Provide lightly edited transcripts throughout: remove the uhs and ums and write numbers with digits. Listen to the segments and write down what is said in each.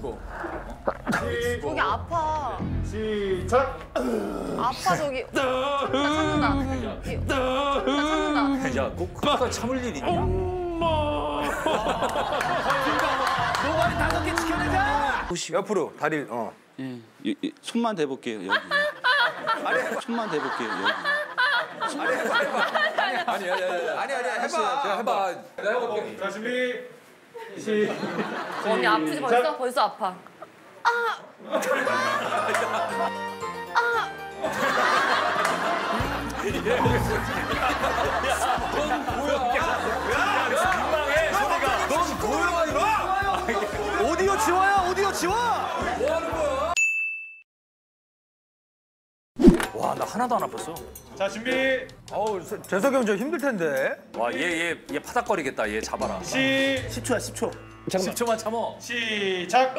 죽어. 여기 아파. 시작. 아파 저기. 참는다. 참는다. 야, 꼭 그거 참을 일이냐? 노가리 5개 지켜내자. 옆으로 다리 예, 손만 대볼게요 여기. 손만 대볼게요 여기. 아니 해봐. 그냥 해봐. 내가 해볼게. 자 준비. 언니 아프지 벌써 아파. 넌 뭐야 이거? 오디오 지워요 오디오 지워. 뭐 하는 거야? 와, 나 하나도 안 아팠어. 자 준비. 어우 재석이 형 저 힘들 텐데. 와, 얘 파닥거리겠다. 얘 잡아라. 10초야 10초. 10초만 참어. 시작.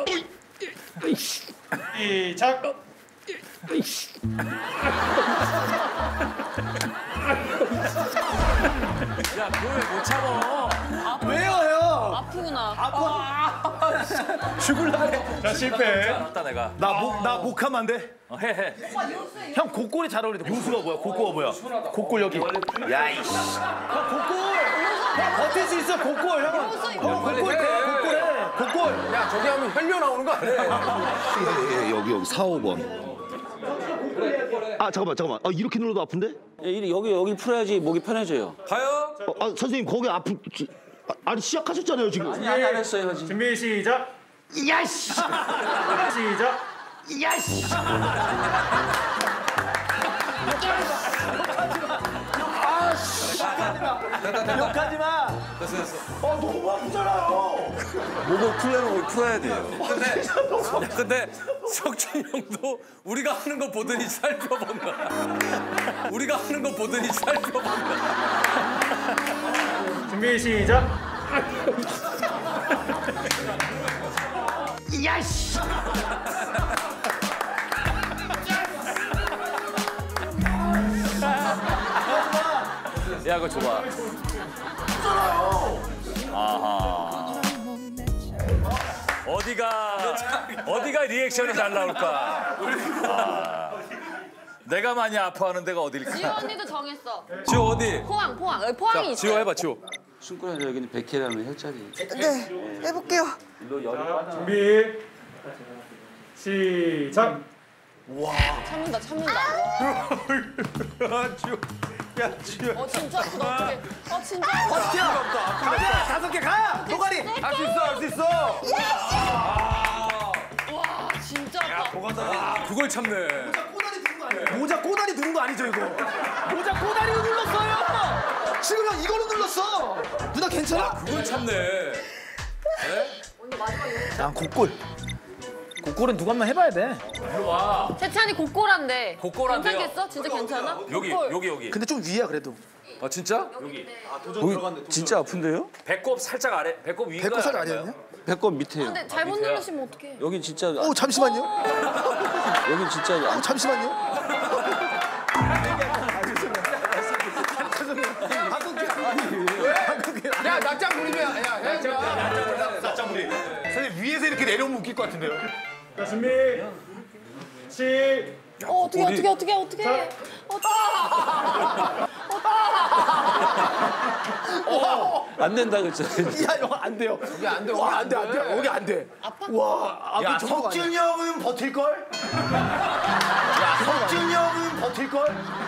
시작. 야, 그걸 왜 못 참어? 왜요 형? 아프구나. 죽을라 그래. 자 실패. 알았다 내가. 나 목하면 안 돼? 해. 형 곡골이 잘 어울린다. 요수가 뭐야? 곡골가 뭐야? 곡골 여기. 야 이씨. 형 곡골. 형 버틸 수 있어 곡골 형. 형 곡골 돼 곡골 해. 곡골. 야 저기 하면 혈뇨 나오는 거 아니야? 여기 4, 5번. 아 잠깐만. 아 이렇게 눌러도 아픈데? 예, 여기 풀어야지 목이 편해져요. 가요. 아 선생님 거기 아니 시작하셨잖아요 지금. 아니 안 했어요 아직. 준비 시작. 야씨. 시작. 야씨. 욕하지 마. 됐어. 너무 아프잖아요. 목을 풀려면 거기 풀어야 돼요. 근데 석준이 형도 우리가 하는 거 보더니 살펴본다. 우리가 하는 거 보더니 살펴본다. 준비 시작. 야씨. 야, 그거 줘봐. 아하. 어디가 리액션이 잘 나올까? 내가 많이 아파하는 데가 어딜까? 지호 언니도 정했어. 지호 어디? 포항. 여기 포항이 있어. 지호 해봐, 지호. 숨구라 여기는 100회라면 혈자리. 네, 해볼게요. 준비 시작. 참는다. 야 지효. 진짜 아프다. 어떡해. 진짜 아프다. 가자 5개 가. 노가리. 할 수 있어. 와, 진짜 아파. 그걸 참네. 모자 꼬다리 누른 거 아니죠 이거? 모자 꼬다리로 눌렀어요. 지금 형 이걸로 눌렀어. 누나 괜찮아? 그걸 참네. 난 곡골. 곡골은 누가 한번 해봐야 돼. 일로 와. 세찬이 곡골한데. 곡골한데요? 괜찮겠어? 진짜 괜찮아? 여기. 근데 좀 위야 그래도. 아, 진짜? 여기 진짜 아픈데요? 배꼽 살짝 아래, 배꼽 위가. 배꼽 살 아니었냐? 배꼽 밑에요. 근데 잘못 누르시면 어떡해. 여기 진짜 잠시만요. 여기 진짜 잠시만요. 야 낯장 부리면 낯장 부리. 선생님 위에서 이렇게 내려오면 웃길 것 같은데요. 자 준비 시. 어떡해. 안 된다 그랬잖아요. 야 이거 안 돼요. 여기 안 돼. 와 안 돼. 여기 안 돼. 아파? 와 야 석준이 형은 버틸 걸. 야 석준이 형은 버틸 걸.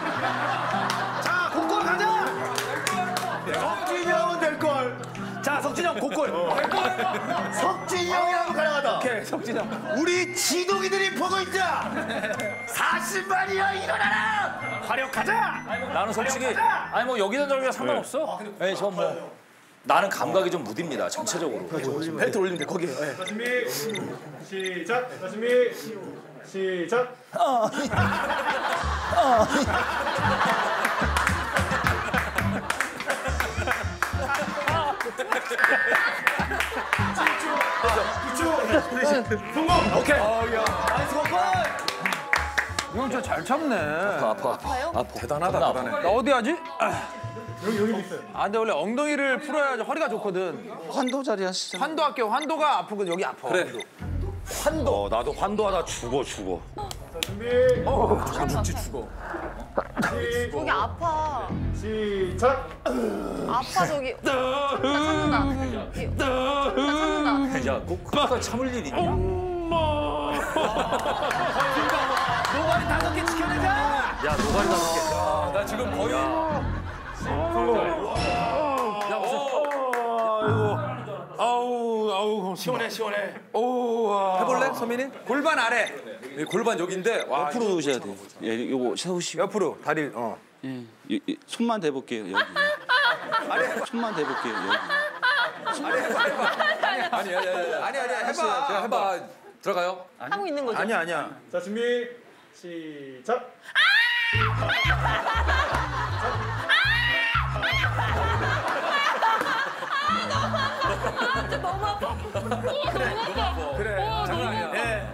자 곡골 가자. 석준이 형은 될 걸. 자 석진이 형 곡골. 석준이 형이라도 가능하다. 오케이 석진이 형. 우리 지독이들이 보고 있자. 40만이야 일어나라. 화력 가자. 나는 솔직히 아니 뭐 여기든 저기든 상관없어. 네, 저 뭐. 나는 감각이 좀 무딥니다, 전체적으로. 벨트 올리면 돼 거기에. 자 준비 시작. 자 준비 시작. 성공. 오케이. 나이스 곡골. 형 진짜 잘 참네. 아파. 대단하다. 나 어디 하지? 여기 있어요. 아 근데 원래 엉덩이를 풀어야지 허리가 좋거든. 환도 자리 하시죠. 환도 할게요. 환도가 아프거든. 여기 아파. 그래. 환도. 나도 환도하다 죽어. 자, 준비. 죽지 죽어. 저기 아파. 시작. 아파 저기. 나 참는다. 나 참는다. 야, 꼭 그가 참을 일이 있냐? 노가리 5개 지켜내자. 야, 노가리 5개. 나 지금 거의. 야, 무슨. 아우 시원해. 해볼래, 서민이? 골반 아래. 이 골반 여기인데. 와, 옆으로 오셔야 돼요. 예, 요거 세우시고. 옆으로 다리. 예, 손만 대볼게요. 여기. 손만 대볼게요. 여기. 아니, 해봐. 해봐. 들어가요. 하고 있는 거죠? 아니야. 자, 준비. 시작. 너무 아파. 그래. 장난 아니야.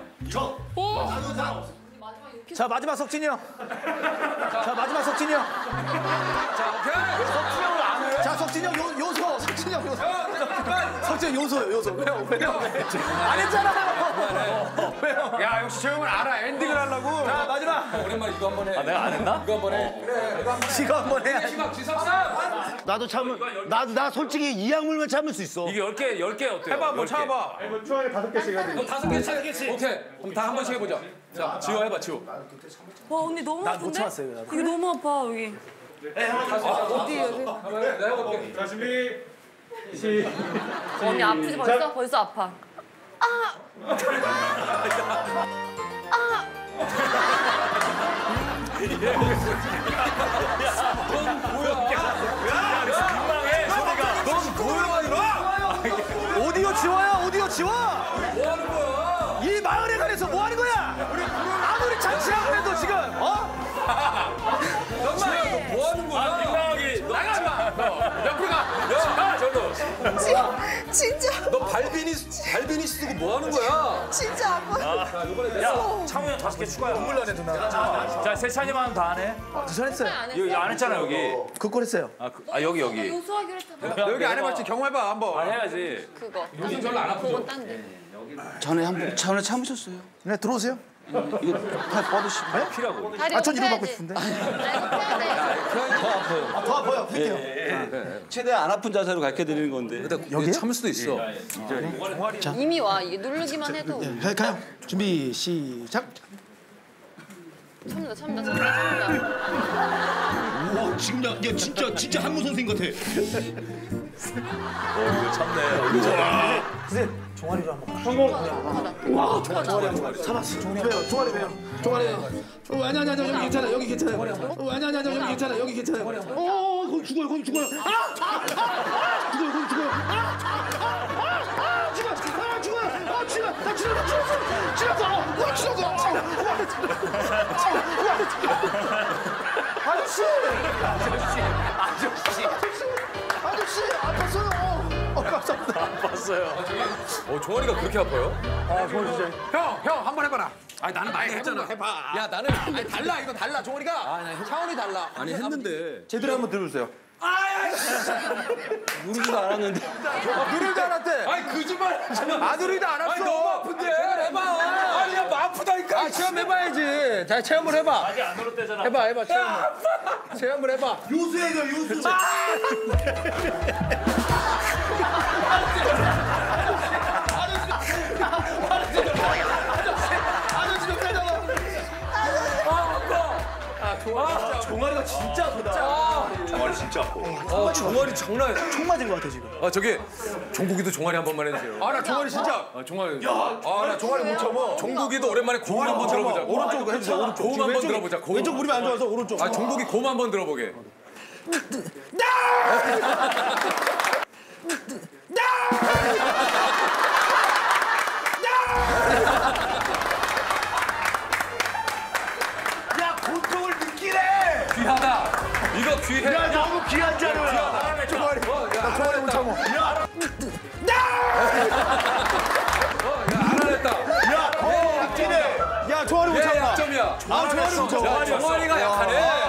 자 마지막 석진이 형. 자 마지막 석진이 형. 자, 오케이. 자 석진이 형 요소. 석진이 형 요소. 석진이 요소. 왜요? 안 했잖아요. 왜요? 야, 역시 저 형은 알아. 엔딩을 하려고. 자 마지막. 오랜만에 이거 한번 해. 아, 내가 안 했나? 이거 한번 해. 그래, 이거 한번 해. 이거 한번 해야지. 시각 지석상. 나도 참을. 나 솔직히 이 약물만 참을 수 있어. 이게 10개 어때요? 해봐, 한번 참아봐. 이거 추하게 5개씩 해야 돼. 5개씩. 오케이. 그럼 다 한 번씩 해보자. 자, 지호 해봐, 지호. 와 언니 너무 아픈데? 못 참았어요, 나도. 이거 너무 아파 여기. 어디 여기? 내가 해볼게. 자, 준비. 시. 언니 아프지 벌써? 벌써 아파. 넌 뭐야, 이거? 오디오 지워요. 오디오 지워. 뭐 하는 거야? 이 마을에 관해서 뭐 하는 거야? 아무리 잔치라고 해도 지금 지호야, 너 뭐 하는 거야? 민망하게. 나가, 너. 옆으로 가. 야, 저로. 진짜 너 발비니 쓰고 뭐 하는 거야? 진짜 아파. 창우 형 5개 추가요. 눈물 나네, 누나. 자, 세찬이만 더 하네. 저 했어요. 여기 안 했잖아, 여기. 그걸 했어요. 여기. 요소하기로 했잖아. 너 여기 안 해봤지? 경험해봐, 한번. 해야지. 그거. 요즘 별로 안 아프죠? 그건 딴데. 전에 참으셨어요. 네 들어오세요. 이거 다 뻗으시고. 피라고. 다리 전 이거 받고 펴야지. 싶은데. 더 아파요. 더 아파요. 할게요. 최대한 안 아픈 자세로 가르쳐 드리는 건데. 여기 참을 수도 있어. 이미 와 이게 누르기만 해도 가요. 준비 시작. 참는다. 와 지금 야 진짜 한무 선생 같아. 종아리로 한번. 성공. 와 종아리 한번. 잡았어. 종아리 왜요? 아니 여기 괜찮아. 여기 괜찮아. 아니 여기 괜찮아. 여기 괜찮아. 거기 죽어요. 거기 죽어요. 죽어요. 아저씨 아팠어요. 감사합니다. 종아리가 그렇게 아파요? 종아리 진짜. 형, 한번 해봐라. 아니, 나는 많이 했잖아. 해봐. 야, 나는, 아니, 달라, 이거 달라. 종아리가. 차원이 달라. 아니 했는데 제대로 한번 들어주세요. 누르지도 않았는데. 누르지 않았대. 아니, 거짓말 하잖아. 안 누르지도 않았어. 아니, 너무 아픈데. 해봐. 아니, 야, 뭐 아프다니까. 체험해봐야지. 자, 체험을 해봐. 아직 안 눌렀대잖아. 해봐, 체험을 해봐. 요수해요 요수. 아저씨 좀 빼자고. 종아리가 진짜 아프다. 정말 진짜 아파. 종아리 장난 아니야. 총 맞은 것 같아, 지금. 저기, 종국이도 종아리 한 번만 해주세요. 아, 나 종아리 진짜. 종아리. 나 종아리 못 참아. 종국이도 오랜만에 고음 한번 들어보자. 오른쪽 해주세요, 오른쪽. 고음 한번 들어보자. 고음. 왼쪽 무릎이 안 좋아서 오른쪽. 종국이 고음 한번 들어보게. 야 고통을 느끼래. 귀하다. 이거 귀해. 야 너무 귀한 자료야. 종아리. 나 종아리 못 참어. 알아냈다. 야 약진해. 야, 종아리 못 내 참아. 약점이야. 종아리 못 참아. 종아리가 약하네.